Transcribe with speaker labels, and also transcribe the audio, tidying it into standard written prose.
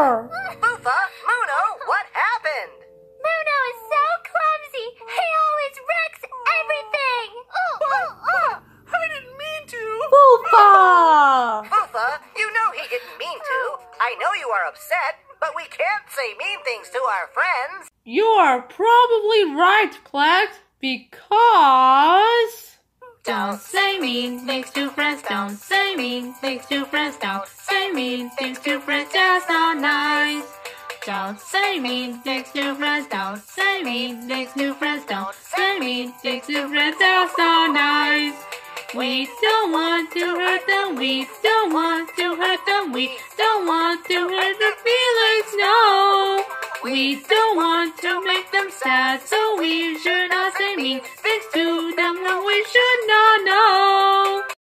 Speaker 1: Boofa, Muno, what happened?
Speaker 2: Muno is so clumsy. He always wrecks everything.
Speaker 3: I didn't mean to.
Speaker 4: Boofa!
Speaker 1: Boofa, you know he didn't mean to. I know you are upset, but we can't say mean things to our friends.
Speaker 4: You are probably right, Plex, because...
Speaker 2: Don't say mean things to friends. Don't say mean things to friends. Don't say mean things to friends. That's not nice. Don't say mean things to friends. Don't say mean things to friends. Don't say mean things to friends. That's not nice. We don't want to hurt them. We don't want to hurt them. We don't want to hurt their feelings. No. We don't want to make them sad, so we should not say mean things to them. No, we should not.